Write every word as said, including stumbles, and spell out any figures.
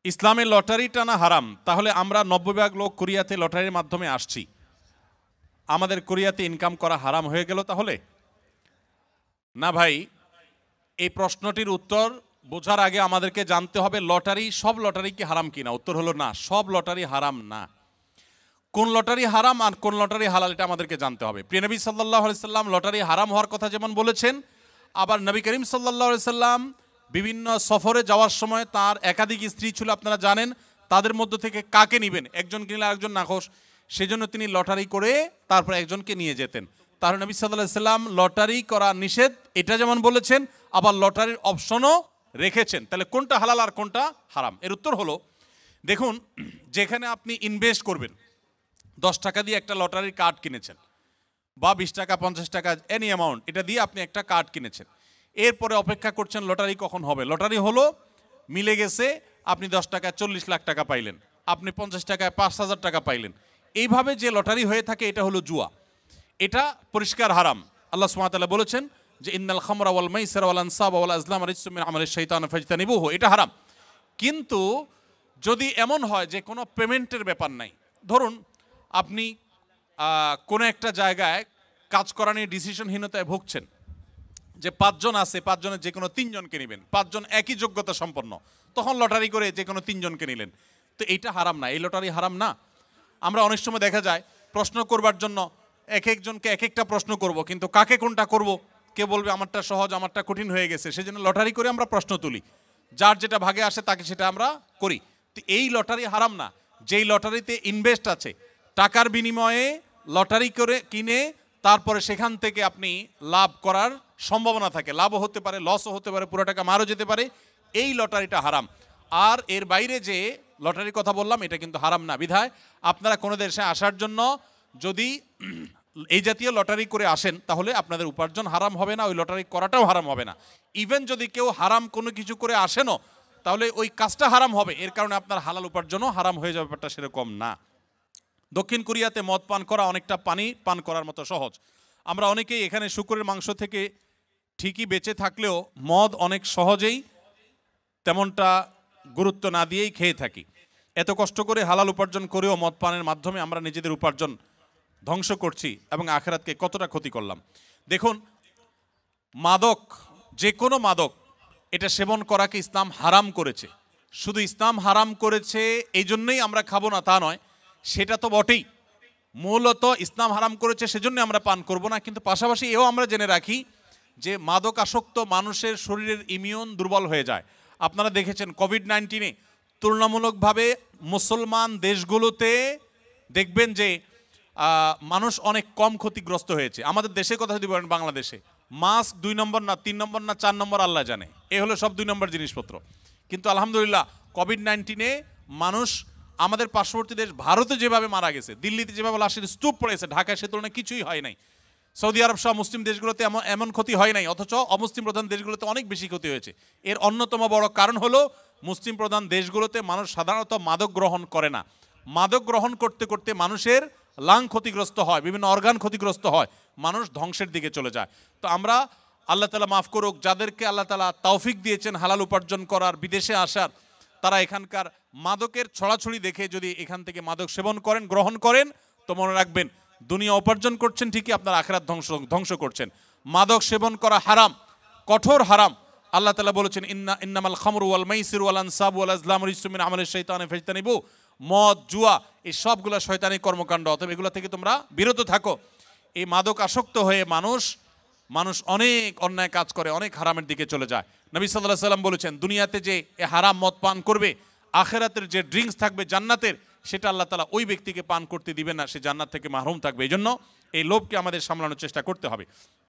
ইসলামে লটারি টানা হারাম, তাহলে আমরা নব্বই ভাগ লোক কোরিয়াতে লটারির মাধ্যমে আসছি, আমাদের কোরিয়াতে ইনকাম করা হারাম হয়ে গেল তাহলে? না ভাই, এই প্রশ্নটির উত্তর বোঝার আগে আমাদেরকে জানতে হবে লটারি, সব লটারি কি হারাম কিনা। উত্তর হলো না, সব লটারি হারাম না। কোন লটারি হারাম আর কোন লটারি হালাল এটা আমাদেরকে জানতে হবে। প্রিয় নবী সাল্লাল্লাহু আলাইহি সাল্লাম লটারি হারাম হওয়ার কথা যেমন বলেছেন, আবার নবী করিম সাল্লাল্লাহু আলাইহি সাল্লাম বিভিন্ন সফরে যাওয়ার সময় তার একাধিক স্ত্রী ছিল, আপনারা জানেন, তাদের মধ্য থেকে কাকে নেবেন, একজনকে নিলে আরেকজন নাখোশ, সেজন্য তিনি লটারি করে তারপর একজনকে নিয়ে যেতেন। তাহলে নবী সাল্লাল্লাহু আলাইহি সাল্লাম লটারি করা নিষেধ এটা যেমন বলেছেন, আবার লটারির অপশনও রেখেছেন। তাহলে কোনটা হালাল আর কোনটা হারাম? এর উত্তর হলো, দেখুন, যেখানে আপনি ইনভেস্ট করবেন, দশ টাকা দিয়ে একটা লটারির কার্ড কিনেছেন, বা বিশ টাকা পঞ্চাশ টাকা এনি অ্যামাউন্ট, এটা দিয়ে আপনি একটা কার্ড কিনেছেন, এরপরে অপেক্ষা করছেন লটারি কখন হবে। লটারি হলো, মিলে গেছে, আপনি দশ টাকায় চল্লিশ লাখ টাকা পাইলেন, আপনি পঞ্চাশ টাকায় পাঁচ হাজার টাকা পাইলেন। এইভাবে যে লটারি হয়ে থাকে এটা হলো জুয়া, এটা পরিষ্কার হারাম। আল্লাহ সুবহানাহু ওয়া তাআলা বলেছেন যে ইন্নাল খামরা ওয়াল মাইসিরা ওয়াল আনসাবা ওয়াল আজলাম রিজসুম মিন আমালিশ শাইতান ফাজতানিবুহু, এটা হারাম। কিন্তু যদি এমন হয় যে কোনো পেমেন্টের ব্যাপার নাই, ধরুন আপনি কোনো একটা জায়গায় কাজ করা নিয়ে ডিসিশনহীনতায় ভুগছেন, যে পাঁচজন আছে, পাঁচজনের যে কোনো তিনজনকে নেবেন, পাঁচজন একই যোগ্যতা সম্পন্ন, তখন লটারি করে যে কোনো তিনজনকে নিলেন, তো এইটা হারাম না, এই লটারি হারাম না। আমরা অনেক সময় দেখা যায় প্রশ্ন করবার জন্য এক একজনকে এক একটা প্রশ্ন করব, কিন্তু কাকে কোনটা করব, কে বলবে আমারটা সহজ আমারটা কঠিন হয়ে গেছে, সেজন্য লটারি করে আমরা প্রশ্ন তুলি, যার যেটা ভাগে আসে তাকে সেটা আমরা করি। তো এই লটারি হারাম না। যেই লটারিতে ইনভেস্ট আছে, টাকার বিনিময়ে লটারি করে কিনে তারপরে সেখান থেকে আপনি লাভ করার সম্ভাবনা থাকে, লাভও হতে পারে, লসও হতে পারে, পুরো টাকা মারও যেতে পারে, এই লটারিটা হারাম। আর এর বাইরে যে লটারির কথা বললাম এটা কিন্তু হারাম না। বিধায় আপনারা কোনো দেশে আসার জন্য যদি এই জাতীয় লটারি করে আসেন, তাহলে আপনাদের উপার্জন হারাম হবে না, ওই লটারি করাটাও হারাম হবে না। ইভেন যদি কেউ হারাম কোনো কিছু করে আসেনও, তাহলে ওই কাজটা হারাম হবে, এর কারণে আপনার হালাল উপার্জনও হারাম হয়ে যাবে, ব্যাপারটা সেরকম না। দক্ষিণ কোরিয়াতে মদ পান করা অনেকটা পানি পান করার মতো সহজ। আমরা অনেকেই এখানে শুকরের মাংস থেকে ঠিকই বেঁচে থাকলেও মদ অনেক সহজেই তেমনটা গুরুত্ব না দিয়েই খেয়ে থাকি। এত কষ্ট করে হালাল উপার্জন করেও মদ পানের মাধ্যমে আমরা নিজেদের উপার্জন ধ্বংস করছি এবং আখিরাতকে কতটা ক্ষতি করলাম। দেখুন, মাদক, যে কোনো মাদক, এটা সেবন করাকে ইসলাম হারাম করেছে। শুধু ইসলাম হারাম করেছে এই জন্যই আমরা খাবো না তা নয়, সেটা তো বটেই, মূলত ইসলাম হারাম করেছে সেজন্য আমরা পান করব না। কিন্তু পাশাপাশি এও আমরা জেনে রাখি যে মাদক আসক্ত মানুষের শরীরের ইমিউন দুর্বল হয়ে যায়। আপনারা দেখেছেন কোভিড নাইন্টিনে তুলনামূলকভাবে মুসলমান দেশগুলোতে দেখবেন যে মানুষ অনেক কম ক্ষতিগ্রস্ত হয়েছে। আমাদের দেশের কথা যদি বলেন, বাংলাদেশে মাস্ক দুই নম্বর না তিন নম্বর না চার নম্বর আল্লাহ জানে, এ হলো সব দুই নম্বর জিনিসপত্র। কিন্তু আলহামদুলিল্লাহ কোভিড নাইন্টিনে মানুষ আমাদের পার্শ্ববর্তী দেশ ভারতে যেভাবে মারা গেছে, দিল্লিতে যেভাবে লাশের স্তূপ পড়েছে, ঢাকায় সে তুলনায় কিছুই হয় নাই। সৌদি আরব সহ মুসলিম দেশগুলোতে এমন এমন ক্ষতি হয় নাই, অথচ অমুসলিম প্রধান দেশগুলোতে অনেক বেশি ক্ষতি হয়েছে। এর অন্যতম বড় কারণ হলো মুসলিম প্রধান দেশগুলোতে মানুষ সাধারণত মাদক গ্রহণ করে না। মাদক গ্রহণ করতে করতে মানুষের লাং ক্ষতিগ্রস্ত হয়, বিভিন্ন অর্গান ক্ষতিগ্রস্ত হয়, মানুষ ধ্বংসের দিকে চলে যায়। তো আমরা, আল্লাহ তাআলা মাফ করুক, যাদেরকে আল্লাহ তাআলা তৌফিক দিয়েছেন হালাল উপার্জন করার, বিদেশে আসার, তারা এখানকার মাদকের ছড়াছড়ি দেখে যদি এখান থেকে মাদক সেবন করেন, গ্রহণ করেন, তো মনে রাখবেন দুনিয়া উপার্জন করছেন ঠিকই, আপনার আখিরাত ধ্বংস ধ্বংস করছেন। মাদক সেবন করা হারাম, কঠোর হারাম। আল্লাহ তাআলা বলেছেন ইন্না ইন্নামাল খামরু ওয়াল মাইসিরু ওয়াল আনসাবু ওয়াল আজলামু রিজসুম মিন আমালিশ শাইতানি ফাজতানিবু, মদ, জুয়া, এই সবগুলো শয়তানি কর্মকাণ্ড, অতএব এগুলো থেকে তোমরা বিরত থাকো। এই মাদক আসক্ত হয়ে মানুষ মানুষ অনেক অন্যায় কাজ করে, অনেক হারামের দিকে চলে যায়। নবী সাল্লাল্লাহু আলাইহি সাল্লাম বলেছেন, দুনিয়াতে যে এ হারাম মদ পান করবে, আখিরাতের যে ড্রিঙ্কস থাকবে জান্নাতের, সেটা আল্লাহ তাআলা ওই ব্যক্তিকে পান করতে দিবে না, সে জান্নাত থেকে মাহরুম থাকবে। এই জন্য এই লোভকে আমাদের সামলানোর চেষ্টা করতে হবে।